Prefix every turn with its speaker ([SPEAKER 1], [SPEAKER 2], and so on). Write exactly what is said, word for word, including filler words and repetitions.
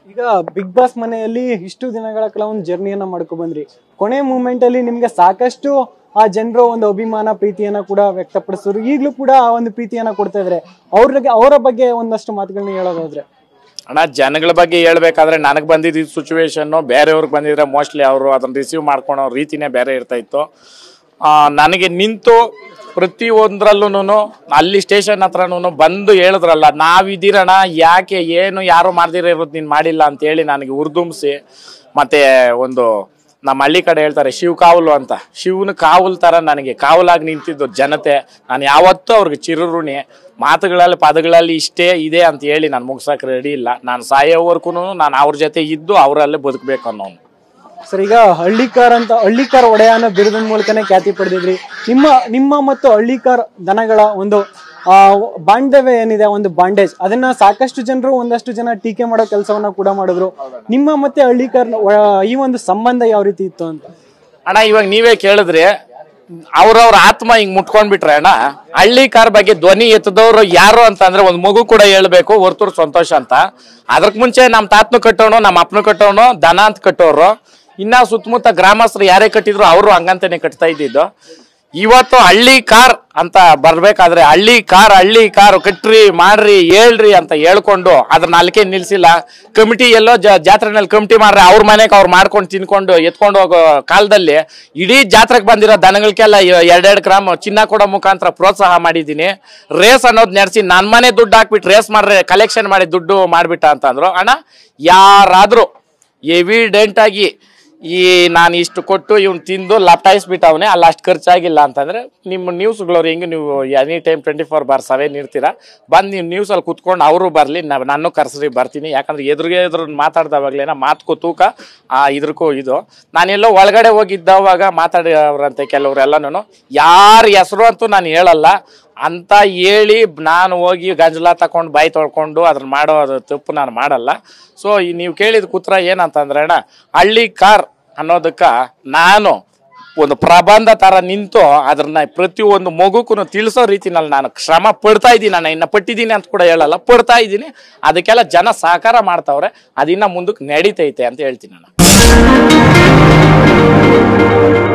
[SPEAKER 1] ಈಗ big boss ಮನೆಯಲ್ಲಿ ಇಷ್ಟು ದಿನಗಳ ಕಾಲ ಒಂದು ಜರ್ನಿಯನ್ನ ಮಾಡ್ಕೊ ಬಂದ್ರಿ. ಕೊನೆ ಮೂಮೆಂಟ್ ಅಲ್ಲಿ ನಿಮ್ಗೆ ಸಾಕಷ್ಟು ಆ ಜನರು ಒಂದು ಅಭಿಮಾನ ಪ್ರೀತಿಯನ್ನ ಕೂಡ ವ್ಯಕ್ತಪಡಿಸಿದ್ರು. ಈಗಲೂ ಕೂಡ ಆ ಒಂದು ಪ್ರೀತಿಯನ್ನ ಕೊಡ್ತಾ ಇದ್ರೆ ಅವ್ರಿಗೆ ಅವರ ಬಗ್ಗೆ ಒಂದಷ್ಟು ಮಾತುಗಳನ್ನ ಹೇಳೋದಾದ್ರೆ.
[SPEAKER 2] ಅಣ್ಣ, ಜನಗಳ ಬಗ್ಗೆ ಹೇಳ್ಬೇಕಾದ್ರೆ ನನಗೆ ಬಂದಿದ್ದ ಸಿಚುವೇಶನ್ನು ಬೇರೆಯವ್ರಿಗೆ ಬಂದಿದ್ರೆ ಮೋಸ್ಟ್ಲಿ ಅವರು ಅದನ್ನ ರಿಸೀವ್ ಮಾಡ್ಕೊಳೋ ರೀತಿನೇ ಬೇರೆ ಇರ್ತಾ ಇತ್ತು. ನನಗೆ ನಿಂತು ಪ್ರತಿಯೊಂದ್ರಲ್ಲೂ ಅಲ್ಲಿ ಸ್ಟೇಷನ್ ಹತ್ರನೂ ಬಂದು ಹೇಳಿದ್ರಲ್ಲ, ನಾವಿದ್ದೀರಣ್ಣ, ಯಾಕೆ ಏನು ಯಾರು ಮಾಡ್ದಿರ ಇರೋದು ನೀನು ಮಾಡಿಲ್ಲ ಅಂತೇಳಿ ನನಗೆ ಉರ್ದುಂಬಿಸಿ, ಮತ್ತು ಒಂದು ನಮ್ಮ ಹಳ್ಳಿ ಕಡೆ ಹೇಳ್ತಾರೆ ಶಿವ್ ಕಾವಲು ಅಂತ, ಶಿವನ ಕಾವಲು ಥರ ನನಗೆ ಕಾವಲಾಗಿ ನಿಂತಿದ್ದು ಜನತೆ. ನಾನು ಯಾವತ್ತೂ ಅವ್ರಿಗೆ ಚಿರಋಣಿ. ಮಾತುಗಳಲ್ಲಿ ಪದಗಳಲ್ಲಿ ಇಷ್ಟೇ ಇದೆ ಅಂತ ಹೇಳಿ ನಾನು ಮುಗ್ಸಕ್ಕೆ ರೆಡಿ ಇಲ್ಲ. ನಾನು ಸಾಯೋವರೆಗೂ ನಾನು ಅವ್ರ ಜೊತೆ ಇದ್ದು ಅವರಲ್ಲೇ ಬದುಕಬೇಕು ಅನ್ನೋನು.
[SPEAKER 1] ಸರ್, ಈಗ ಹಳ್ಳಿಕಾರ್ ಅಂತ ಹಳ್ಳಿಕಾರ್ ಒಡೆಯ ಅನ್ನೋ ಬಿರುದಿನ ಮೂಲಕನೇ ಖ್ಯಾತಿ ಪಡೆದಿದ್ರಿ. ನಿಮ್ಮ ನಿಮ್ಮ ಮತ್ತು ಹಳ್ಳಿಕಾರ್ ದನಗಳ ಒಂದು ಆ ಬಾಂಧವ್ಯ ಏನಿದೆ, ಒಂದು ಬಾಂಡೇಜ್, ಅದನ್ನ ಸಾಕಷ್ಟು ಜನರು ಒಂದಷ್ಟು ಜನ ಟೀಕೆ ಮಾಡೋ ಕೆಲಸವನ್ನ ಕೂಡ ಮಾಡಿದ್ರು. ನಿಮ್ಮ ಮತ್ತೆ ಹಳ್ಳಿಕಾರ್ ಈ ಒಂದು ಸಂಬಂಧ ಯಾವ ರೀತಿ ಇತ್ತು ಅಂತ?
[SPEAKER 2] ಅಣ್ಣ, ಇವಾಗ ನೀವೇ ಕೇಳಿದ್ರಿ, ಅವ್ರವ್ರ ಆತ್ಮ ಹಿಂಗ್ ಮುಟ್ಕೊಂಡ್ಬಿಟ್ರೆ ಅಣ್ಣ, ಹಳ್ಳಿ ಕಾರ್ ಬಗ್ಗೆ ಧ್ವನಿ ಎತ್ತದವ್ರು ಯಾರು ಅಂತಂದ್ರೆ ಒಂದು ಮಗು ಕೂಡ ಹೇಳ್ಬೇಕು ವರ್ತೂರ್ ಸಂತೋಷ ಅಂತ. ಅದಕ್ ಮುಂಚೆ ನಮ್ ತಾತನು ಕಟ್ಟೋನು, ನಮ್ಮ ಅಪ್ಪನು ಕಟ್ಟೋನು, ದನ ಅಂತ ಕಟ್ಟೋರು. ಇನ್ನ ಸುತ್ತಮುತ್ತ ಗ್ರಾಮಸ್ಥರು ಯಾರೇ ಕಟ್ಟಿದ್ರು ಅವರು ಹಂಗಂತಾನೆ ಕಟ್ತಾ ಇದ್ದಿದ್ದು. ಇವತ್ತು ಹಳ್ಳಿ ಕಾರ್ ಅಂತ ಬರ್ಬೇಕಾದ್ರೆ ಹಳ್ಳಿ ಕಾರ್ ಹಳ್ಳಿ ಕಾರ್ ಕಟ್ರಿ ಮಾಡ್ರಿ ಹೇಳ್ರಿ ಅಂತ ಹೇಳ್ಕೊಂಡು ಅದ್ರ ನಾಲ್ಕೇ ನಿಲ್ಸಿಲ್ಲ. ಕಮಿಟಿ ಎಲ್ಲೋ ಜಾತ್ರೆನಲ್ಲಿ ಕಮಿಟಿ ಮಾಡ್ರೆ ಅವ್ರ ಮನೆಗೆ ಅವ್ರು ಮಾಡ್ಕೊಂಡು ತಿನ್ಕೊಂಡು ಎತ್ಕೊಂಡು ಹೋಗೋ ಕಾಲದಲ್ಲಿ ಇಡೀ ಜಾತ್ರೆಗೆ ಬಂದಿರೋ ದನಗಳಿಗೆಲ್ಲ ಎರಡೆರಡು ಗ್ರಾಮ್ ಚಿನ್ನ ಕೊಡೋ ಮುಖಾಂತರ ಪ್ರೋತ್ಸಾಹ ಮಾಡಿದ್ದೀನಿ. ರೇಸ್ ಅನ್ನೋದು ನಡೆಸಿ ನನ್ನ ಮನೆ ದುಡ್ಡು ಹಾಕ್ಬಿಟ್ಟು ರೇಸ್ ಮಾಡ್ರೆ ಕಲೆಕ್ಷನ್ ಮಾಡಿ ದುಡ್ಡು ಮಾಡ್ಬಿಟ್ಟ ಅಂತಂದ್ರು. ಅಣ್ಣ, ಯಾರಾದ್ರೂ ಎವಿಡೆಂಟ್ ಆಗಿ ಈ ನಾನು ಇಷ್ಟು ಕೊಟ್ಟು ಇವ್ನು ತಿಂದು ಲಪ್ಟಾಯಿಸ್ಬಿಟ್ಟವನೇ ಅಲ್ಲಿ ಅಷ್ಟು ಖರ್ಚಾಗಿಲ್ಲ ಅಂತಂದರೆ ನಿಮ್ಮ ನ್ಯೂಸ್ಗಳವ್ರು ಹೆಂಗೆ ನೀವು any time twenty four bar seven ಇರ್ತೀರ, ಬಂದು ನೀವು ನ್ಯೂಸಲ್ಲಿ ಕುತ್ಕೊಂಡು ಅವರು ಬರಲಿ, ನಾನು ಕರ್ಸ್ರಿ ಬರ್ತೀನಿ. ಯಾಕಂದ್ರೆ ಎದುರಿಗೆ ಎದುರು ಮಾತಾಡ್ದವಾಗಲೇನ ಮಾತುಕೂ ತೂಕ ಆ ಇದ್ರಕ್ಕೂ ಇದು. ನಾನೆಲ್ಲೋ ಒಳಗಡೆ ಹೋಗಿದ್ದವಾಗ ಮಾತಾಡೋರಂತೆ ಕೆಲವರೆಲ್ಲನೂ, ಯಾರ ಹೆಸರು ಅಂತೂ ನಾನು ಹೇಳಲ್ಲ ಅಂತ ಹೇಳಿ ನಾನು ಹೋಗಿ ಗಂಜಲ ತಗೊಂಡು ಬಾಯಿ ತೊಳ್ಕೊಂಡು ಅದ್ರ ಮಾಡೋ ತಪ್ಪು ನಾನು ಮಾಡಲ್ಲ. ಸೊ ನೀವು ಕೇಳಿದ ಕುತ್ರ ಏನಂತಂದ್ರೆ ಅಣ್ಣ, ಹಳ್ಳಿ ಕಾರ್ ಅನ್ನೋದಕ್ಕೆ ನಾನು ಒಂದು ಪ್ರಬಂಧ ಥರ ನಿಂತು ಅದನ್ನ ಪ್ರತಿಯೊಂದು ಮಗುಕ್ಕೂ ತಿಳಿಸೋ ರೀತಿನಲ್ಲಿ ನಾನು ಶ್ರಮ ಪಡ್ತಾ ಇದ್ದೀನಿ. ನಾನು ಇನ್ನು ಪಟ್ಟಿದ್ದೀನಿ ಅಂತ ಕೂಡ ಹೇಳಲ್ಲ, ಪಡ್ತಾ ಇದ್ದೀನಿ. ಅದಕ್ಕೆಲ್ಲ ಜನ ಸಹಕಾರ ಮಾಡ್ತಾವ್ರೆ, ಅದಿನ್ನ ಮುಂದಕ್ಕೆ ನಡೀತೈತೆ ಅಂತ ಹೇಳ್ತೀನಿ ನಾನು.